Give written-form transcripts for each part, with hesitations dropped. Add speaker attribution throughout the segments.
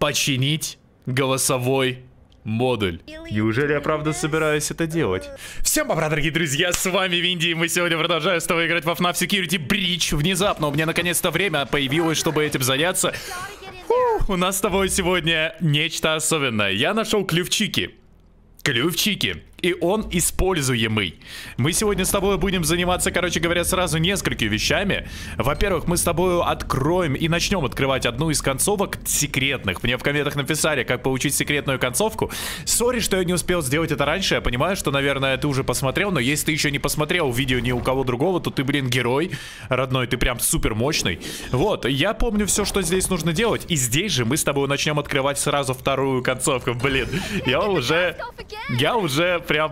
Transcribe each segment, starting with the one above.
Speaker 1: починить голосовой модуль. Неужели я правда собираюсь это делать? Всем добра, дорогие друзья, с вами Винди, и мы сегодня продолжаем с тобой играть во FNAF Security Breach. Внезапно у меня наконец-то время появилось, чтобы этим заняться. У нас с тобой сегодня нечто особенное. Я нашел ключики. И он используемый. Мы сегодня с тобой будем заниматься, короче говоря, сразу несколькими вещами. Во-первых, мы с тобой откроем и начнем открывать одну из концовок секретных. Мне в комментах написали, как получить секретную концовку. Сори, что я не успел сделать это раньше. Я понимаю, что, наверное, ты уже посмотрел. Но если ты еще не посмотрел видео ни у кого другого, то ты, блин, герой родной. Ты прям супер мощный. Вот, я помню все, что здесь нужно делать. И здесь же мы с тобой начнем открывать сразу вторую концовку. Блин, я уже прям,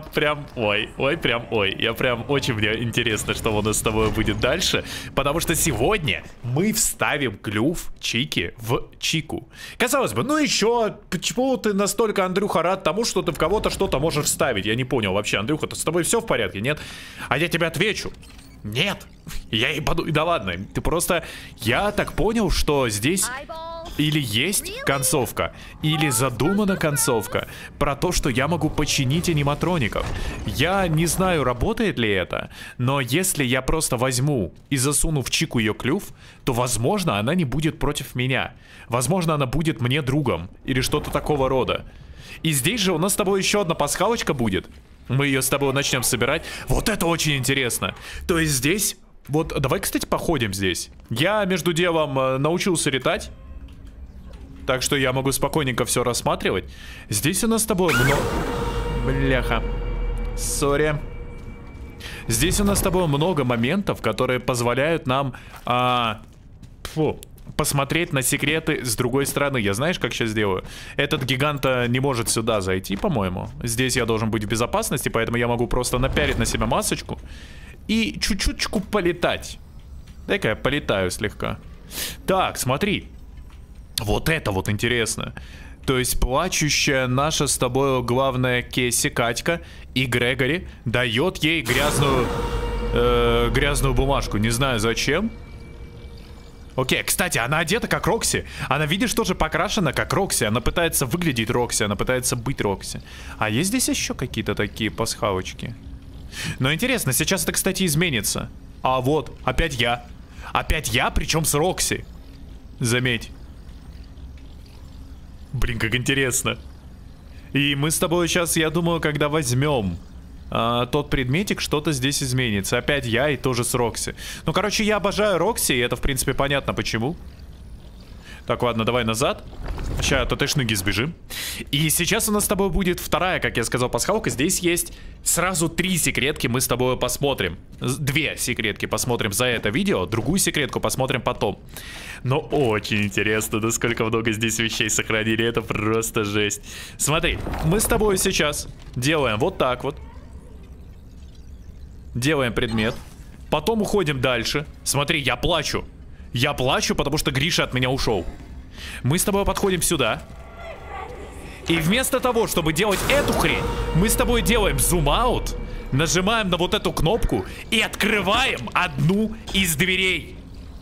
Speaker 1: я прям очень мне интересно, что у нас с тобой будет дальше, потому что сегодня мы вставим клюв Чики в Чику. Казалось бы, ну еще, почему ты настолько, Андрюха, рад тому, что ты в кого-то что-то можешь вставить? Я не понял вообще, Андрюха, с тобой все в порядке, нет? А я тебе отвечу. Нет. Я и подумаю, да ладно, ты просто, я так понял, что здесь... Или есть концовка, или задумана концовка про то, что я могу починить аниматроников. Я не знаю, работает ли это, но если я просто возьму и засуну в Чику ее клюв, то, возможно, она не будет против меня. Возможно, она будет мне другом или что-то такого рода. И здесь же у нас с тобой еще одна пасхалочка будет. Мы ее с тобой начнем собирать. Вот это очень интересно. То есть здесь... Вот, давай, кстати, походим здесь. Я, между делом, научился летать. Так что я могу спокойненько все рассматривать. Здесь у нас с тобой много... Бляха. Сори. Здесь у нас с тобой много моментов, которые позволяют нам... посмотреть на секреты с другой стороны. Я знаешь, как сейчас сделаю? Этот гигант не может сюда зайти, по-моему. Здесь я должен быть в безопасности, поэтому я могу просто напялить на себя масочку и чуть-чуточку полетать. Дай-ка я полетаю слегка. Так, смотри. Вот это вот интересно. То есть плачущая наша с тобой главная Кесси, Катька и Грегори дает ей грязную бумажку. Не знаю зачем. Окей, кстати, она одета как Рокси. Она, видишь, тоже покрашена как Рокси. Она пытается выглядеть Рокси, она пытается быть Рокси. А есть здесь еще какие-то такие пасхалочки? Но интересно, сейчас это, кстати, изменится. А вот, опять я. Опять я, причем с Рокси. Заметь. Блин, как интересно. И мы с тобой сейчас, я думаю, когда возьмем тот предметик, что-то здесь изменится. Опять я и тоже с Рокси. Ну, короче, я обожаю Рокси, и это, в принципе, понятно почему. Так, ладно, давай назад. Сейчас от этой шныги сбежим. И сейчас у нас с тобой будет вторая, как я сказал, пасхалка. Здесь есть сразу 3 секретки, мы с тобой посмотрим. 2 секретки посмотрим за это видео, другую секретку посмотрим потом. Но очень интересно, насколько много здесь вещей сохранили, это просто жесть. Смотри, мы с тобой сейчас делаем вот так вот. Делаем предмет. Потом уходим дальше. Смотри, я плачу. Я плачу, потому что Гриша от меня ушел. Мы с тобой подходим сюда. И вместо того, чтобы делать эту хрень, мы с тобой делаем зум-аут, нажимаем на вот эту кнопку и открываем одну из дверей.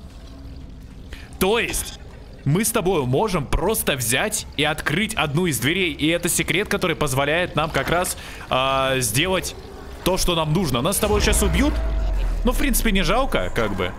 Speaker 1: То есть мы с тобой можем просто взять и открыть одну из дверей. И это секрет, который позволяет нам как раз сделать то, что нам нужно. Нас с тобой сейчас убьют. Ну, в принципе, не жалко, как бы.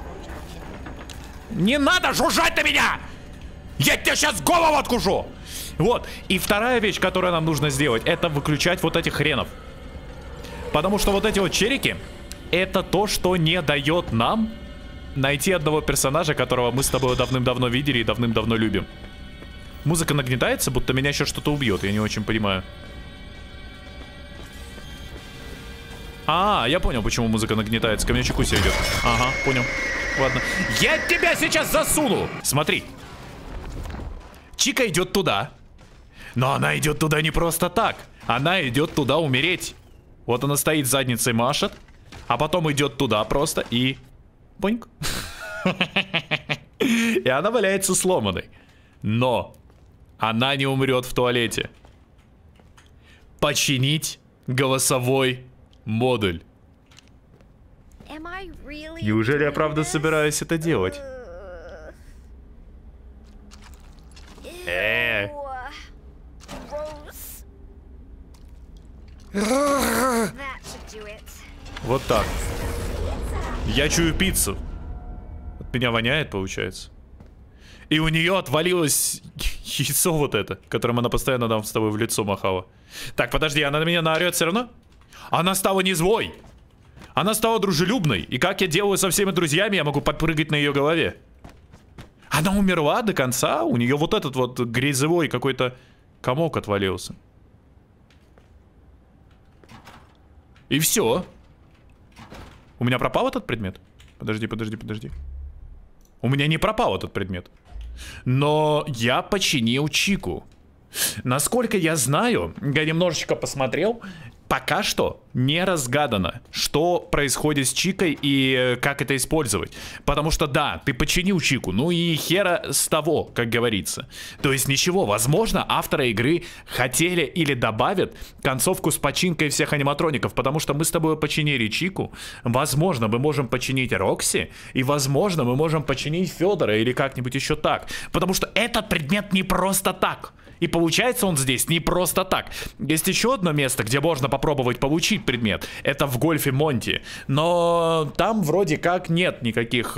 Speaker 1: Не надо жужжать на меня! Я тебе сейчас голову откушу! Вот, и вторая вещь, которую нам нужно сделать, это выключать вот этих хренов. Потому что вот эти вот черики, это то, что не дает нам найти одного персонажа, которого мы с тобой давным-давно видели и давным-давно любим. Музыка нагнетается, будто меня еще что-то убьет, я не очень понимаю. Я понял, почему музыка нагнетается. Ко мне Чикуся идет. Ага, понял. Ладно. Я тебя сейчас засуну! Смотри. Чика идет туда. Но она идет туда не просто так. Она идет туда умереть. Вот она стоит задницей, машет. А потом идет туда просто и... Боньк. И она валяется сломанной. Но она не умрет в туалете. Починить голосовой модуль. Неужели я правда собираюсь это делать? Вот так. Я чую пиццу. От меня воняет, получается. И у нее отвалилось яйцо вот это, которым она постоянно нам с тобой в лицо махала. Так, подожди, она на меня наорет все равно? Она стала не злой. Она стала дружелюбной. И как я делаю со всеми друзьями, я могу подпрыгать на ее голове. Она умерла до конца. У нее вот этот вот грязевой какой-то комок отвалился. И все. У меня пропал этот предмет? Подожди. У меня не пропал этот предмет. Но я починил Чику. Насколько я знаю, я немножечко посмотрел, пока что не разгадано, что происходит с Чикой и как это использовать. Потому что да, ты починил Чику, ну и хера с того, как говорится. То есть ничего, возможно, авторы игры хотели или добавят концовку с починкой всех аниматроников, потому что мы с тобой починили Чику, возможно, мы можем починить Рокси, и возможно, мы можем починить Федора или как-нибудь еще так. Потому что этот предмет не просто так. И получается он здесь не просто так. Есть еще одно место, где можно попробовать получить предмет. Это в Гольфе Монти. Но там вроде как нет никаких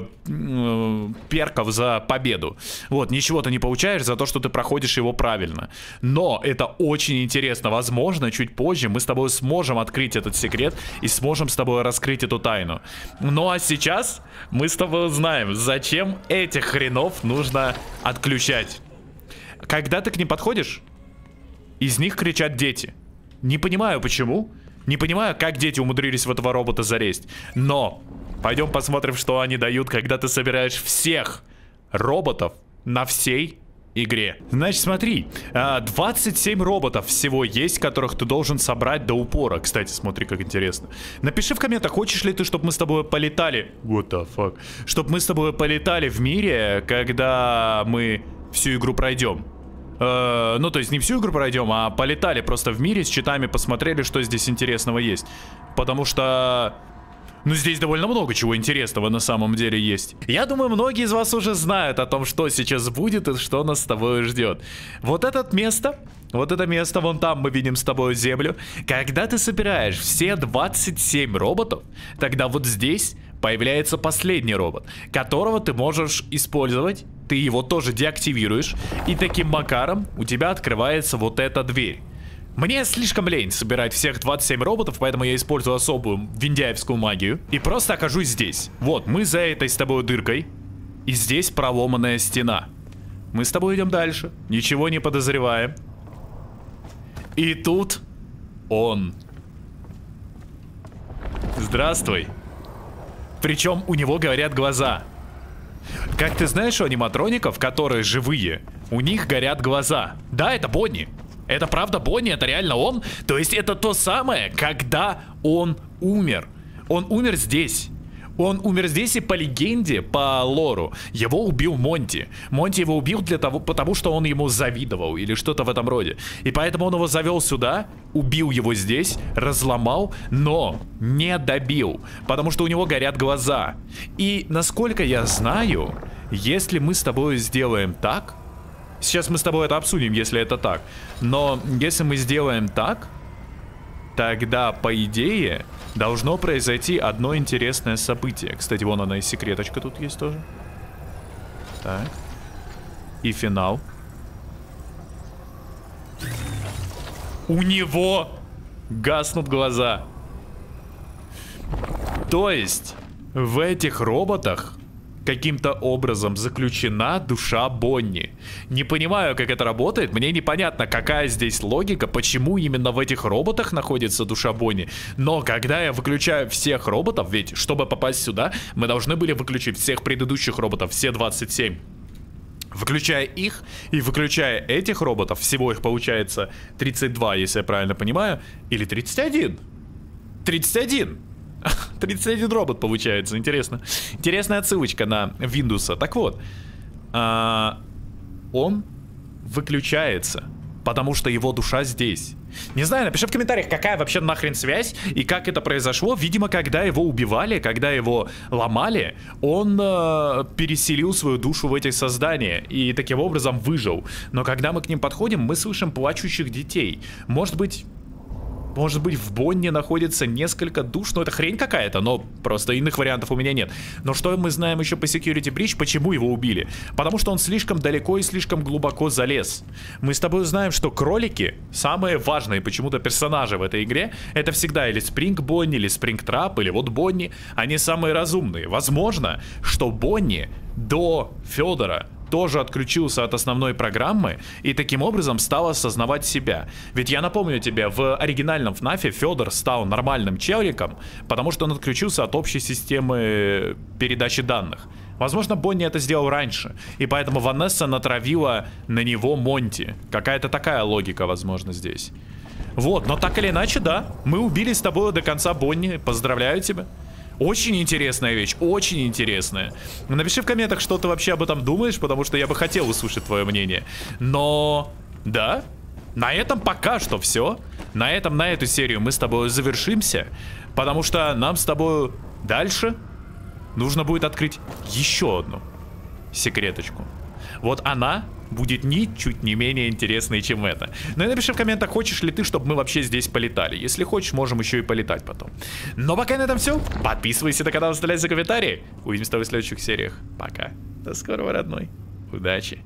Speaker 1: перков за победу. Вот, ничего ты не получаешь за то, что ты проходишь его правильно. Но это очень интересно. Возможно, чуть позже мы с тобой сможем открыть этот секрет и сможем с тобой раскрыть эту тайну. Ну а сейчас мы с тобой узнаем, зачем этих хренов нужно отключать. Когда ты к ним подходишь, из них кричат дети. Не понимаю почему. Не понимаю, как дети умудрились в этого робота залезть. Но пойдем посмотрим, что они дают, когда ты собираешь всех роботов на всей игре. Значит, смотри, 27 роботов всего есть, которых ты должен собрать до упора. Кстати, смотри, как интересно. Напиши в комментах, хочешь ли ты, чтобы мы с тобой полетали. What the fuck? Чтобы мы с тобой полетали в мире, когда мы всю игру пройдем. Ну, то есть не всю игру пройдем, а полетали просто в мире с читами, посмотрели, что здесь интересного есть. Потому что... ну, здесь довольно много чего интересного на самом деле есть. Я думаю, многие из вас уже знают о том, что сейчас будет и что нас с тобой ждет. Вот это место, вон там мы видим с тобой землю. Когда ты собираешь все 27 роботов, тогда вот здесь появляется последний робот, которого ты можешь использовать. Ты его тоже деактивируешь, и таким макаром у тебя открывается вот эта дверь. Мне слишком лень собирать всех 27 роботов, поэтому я использую особую виндяевскую магию и просто окажусь здесь. Вот, мы за этой с тобой дыркой, и здесь проломанная стена. Мы с тобой идем дальше, ничего не подозреваем. И тут он. Здравствуй. Причем у него горят глаза. Как ты знаешь, у аниматроников, которые живые, у них горят глаза. Да, это Бонни. Это правда Бонни, это реально он. То есть это то самое, когда он умер. Он умер здесь. Он умер здесь, и по легенде, по лору, его убил Монти. Монти его убил потому что он ему завидовал или что-то в этом роде. И поэтому он его завел сюда, убил его здесь, разломал, но не добил, потому что у него горят глаза. И насколько я знаю, если мы с тобой сделаем так... Сейчас мы с тобой это обсудим, если это так. Но если мы сделаем так, тогда, по идее, должно произойти одно интересное событие. Кстати, вон она и секреточка тут есть тоже. Так. И финал. У него гаснут глаза. То есть, в этих роботах каким-то образом заключена душа Бонни. Не понимаю, как это работает. Мне непонятно, какая здесь логика, почему именно в этих роботах находится душа Бонни. Но когда я выключаю всех роботов, ведь чтобы попасть сюда, мы должны были выключить всех предыдущих роботов, все 27. Выключая их и выключая этих роботов, всего их получается 32, если я правильно понимаю, или 31. 31. 31 робот получается, интересно. Интересная отсылочка на Windows. Так вот, он выключается, потому что его душа здесь. Не знаю, напиши в комментариях, какая вообще нахрен связь и как это произошло. Видимо, когда его убивали, когда его ломали, он переселил свою душу в эти создания и таким образом выжил. Но когда мы к ним подходим, мы слышим плачущих детей. Может быть... Может быть, в Бонне находится несколько душ? Ну, это хрень какая-то, но просто иных вариантов у меня нет. Но что мы знаем еще по Security Breach, почему его убили? Потому что он слишком далеко и слишком глубоко залез. Мы с тобой знаем, что кролики, самые важные почему-то персонажи в этой игре, это всегда или Спринг Бонни, или Спринг Трап, или вот Бонни. Они самые разумные. Возможно, что Бонни до Федора тоже отключился от основной программы и таким образом стал осознавать себя. Ведь я напомню тебе, в оригинальном FNAF Федор стал нормальным челиком, потому что он отключился от общей системы передачи данных. Возможно, Бонни это сделал раньше, и поэтому Ванесса натравила на него Монти. Какая-то такая логика, возможно, здесь. Вот, но так или иначе, да, мы убили с тобой до конца Бонни. Поздравляю тебя. Очень интересная вещь, очень интересная. Напиши в комментах, что ты вообще об этом думаешь, потому что я бы хотел услышать твое мнение. Но, да, на этом пока что все. На этом, на эту серию мы с тобой завершимся, потому что нам с тобой дальше нужно будет открыть еще одну секреточку. Вот она будет ничуть не менее интересной, чем это. Ну и напиши в комментах, хочешь ли ты, чтобы мы вообще здесь полетали. Если хочешь, можем еще и полетать потом. Но пока на этом все. Подписывайся на канал, оставляй за комментарии. Увидимся с тобой в следующих сериях. Пока. До скорого, родной. Удачи.